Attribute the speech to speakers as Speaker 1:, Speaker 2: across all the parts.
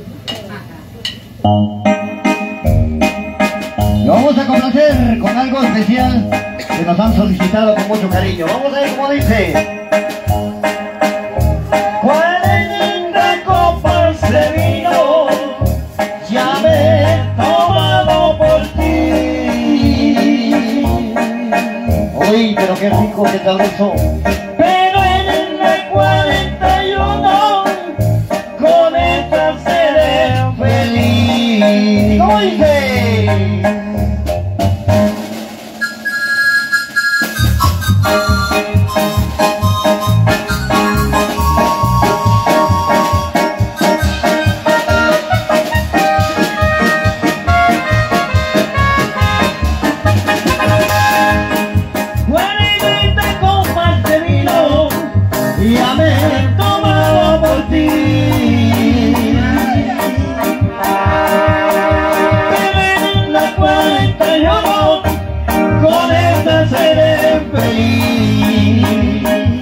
Speaker 1: Lo vamos a complacer con algo especial que nos han solicitado con mucho cariño. Vamos a ver cómo dice. 40 copas de vino ya me he tomado por ti. Uy, pero qué rico, qué sabroso. Pero en la 41 con esta seré feliz. ¿Cómo dice? Ya me he tomado por ti. Pero en la 41 con esta seré feliz.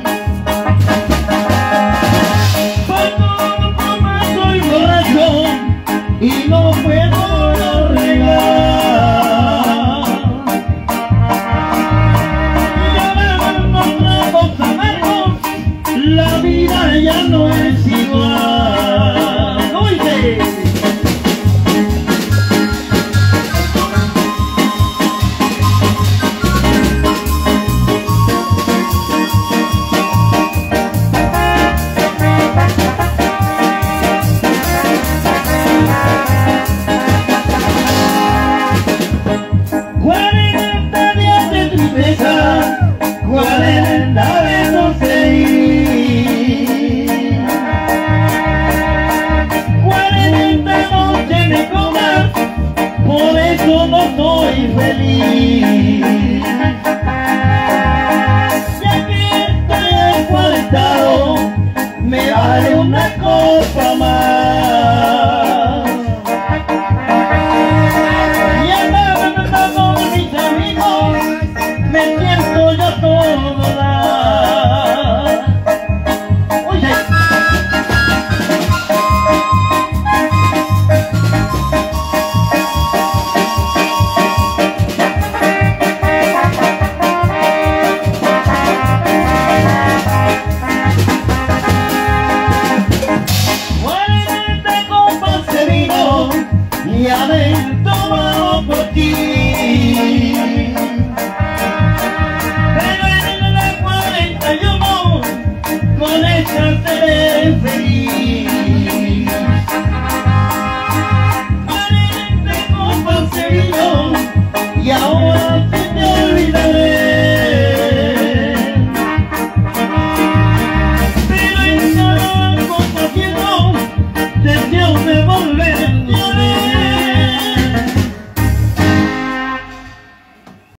Speaker 1: Cuando como soy borracho y no puedo arreglar, ya me encontramos amargos, la vida ya no es igual. Oye, días de tristeza, 40 de no seguir, 40 noches de copas, por eso no soy feliz. Ya que estoy encuarentado, me vale una copa más. Y andando con mis amigos, me siento yo todo dar. Oye, ya me he tomado por ti. Pero en la 41 con esta seré feliz. 40 copas de vino y ahora sí te olvidaré. Pero en cada copa deseo de volver.